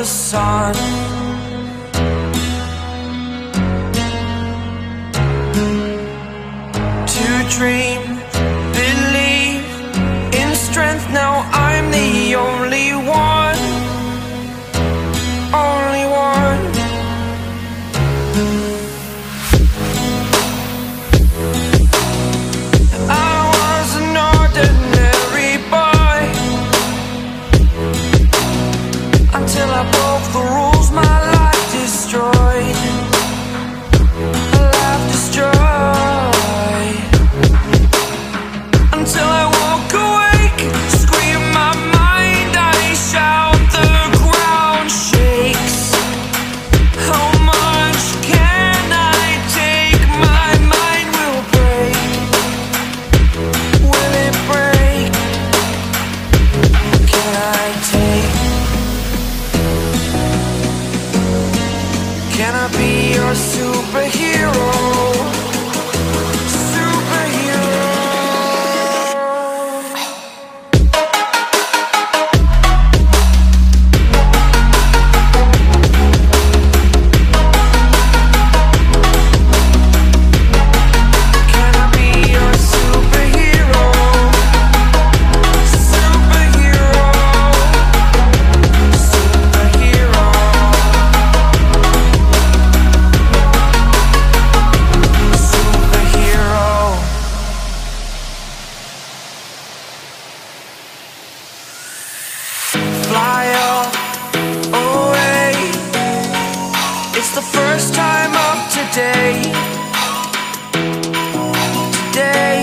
the sun. To dream, believe in strength. Now I'm the only one, only one. I was an ordinary boy until I broke the rules. My life destroyed, life destroyed. Until I walk awake, scream my mind, I shout, the ground shakes. How much can I take? My mind will break. Will it break? Can I take? Can I be your superhero? Fly away. It's the first time of today. Today.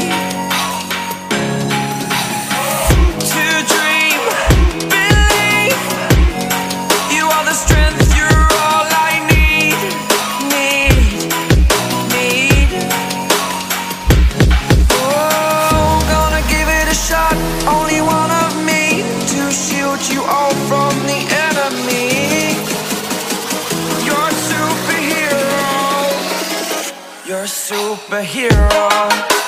To dream, believe. You are the strength, you're all I need. Oh, gonna give it a shot. Only one of me to shield you all from the enemy. You're a superhero. You're a superhero.